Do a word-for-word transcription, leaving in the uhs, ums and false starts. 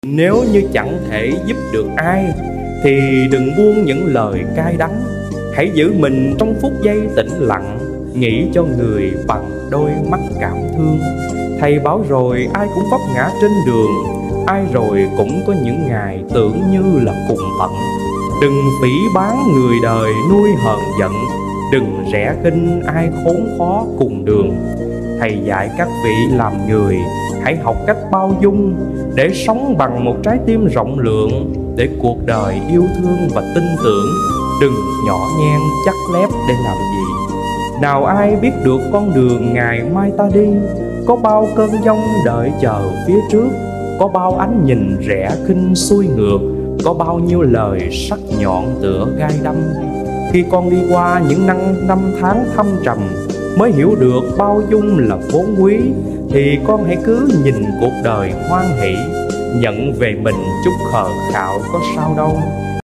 Nếu như chẳng thể giúp được ai thì đừng buông những lời cay đắng. Hãy giữ mình trong phút giây tĩnh lặng, nghĩ cho người bằng đôi mắt cảm thương. Thầy bảo rồi ai cũng vấp ngã trên đường, ai rồi cũng có những ngày tưởng như là cùng tận. Đừng phỉ báng người đời nuôi hờn giận, đừng rẻ khinh ai khốn khó cùng đường. Thầy dạy các vị làm người, hãy học cách bao dung, để sống bằng một trái tim rộng lượng, để cuộc đời yêu thương và tin tưởng. Đừng nhỏ nhen chắc lép để làm gì. Nào ai biết được con đường ngày mai ta đi, có bao cơn giông đợi chờ phía trước, có bao ánh nhìn rẻ khinh xuôi ngược, có bao nhiêu lời sắc nhọn tựa gai đâm. Khi con đi qua những năm, năm tháng thâm trầm, mới hiểu được bao dung là vốn quý, thì con hãy cứ nhìn cuộc đời hoan hỷ, nhận về mình chút khờ khạo có sao đâu.